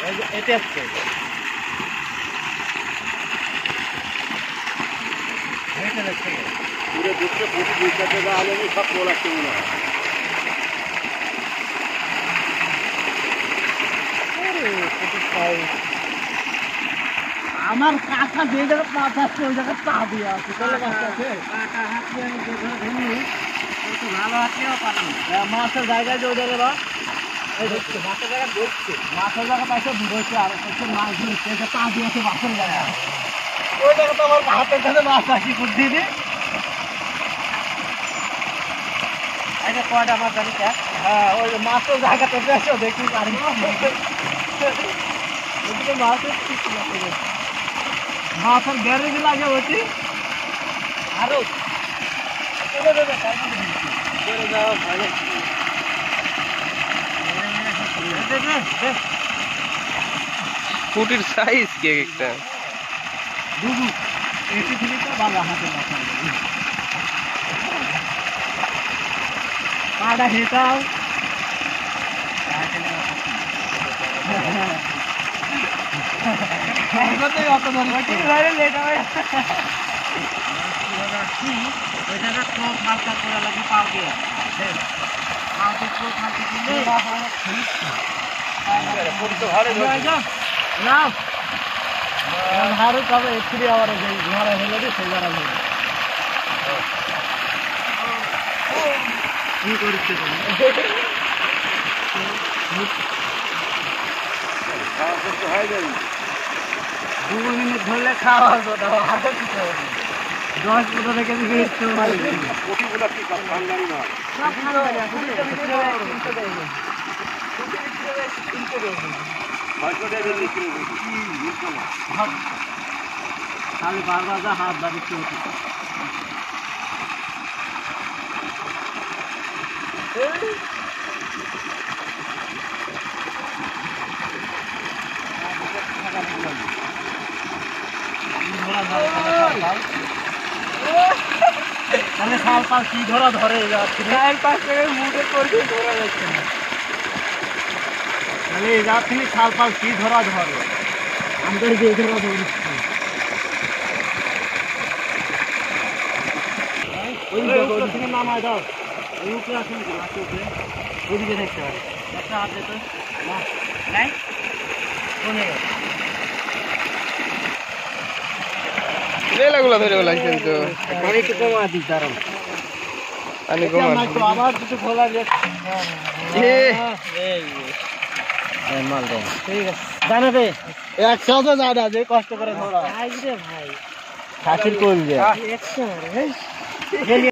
এতে আসছে পুরো দুধটা প্রতি 2-4 টাকা আলো সব পোল আসছে মনে হয়। আমার কাকা যে জায়গায় মাছ আসছে ওই জায়গায় চা দিয়ে আছে ভালো মাছের জায়গায় যে ওই জায়গায় মাছের জায়গায় ধরছে মাছের জায়গা পাইছে ধরছে আর হচ্ছে মাছ ধরছে চা দিয়েছে মাছের জায়গায় ওই জায়গা তো আমার হাতের কাছে মাছ আসি বুদ্ধি দি এটা কয়টা মাছ জানি হ্যাঁ ওই মাছের জায়গাতে এসে দেখি পারি ওদিকে মাছের মাছের গ্যারেজ লাগে ওটি আরো ফুটের সাইজ কি একটা দুধু এটি থেকে তো ভালো হাতে মাছ পাড়া হেটাও ভারত হবে একটু আবার ঘরে হলে সেই ঘরে হলে কি করছে 2 মিনিট ধরলে খাওয়া হবে 10-15 থেকে কোটিগুলো কি সব খানদানি না খালি বারবার হাত বাড়িতে খাল পাল কি ধরা ধরে যাচ্ছে মুখে করবি ধরা যাচ্ছে না তাহলে যাচ্ছি খাল পাল কি ধরা ধরে আমাদের যে ধরা ধরছে ওই নামায় দাও ওই উপরে আসুন ওইদিকে দেখতে পারে একটা হাত যেত নাই কোনে রেলাগুলো ধরে লাগছেন তো আমি একটু কমা দিই দাঁড়ান আমি কমান আবার কিছু খোলা মাল দাও ঠিক আছে জানা রে 100 জানা যে কষ্ট করে ধরা ভাই রে ভাই খাসির কোল যে 100 রে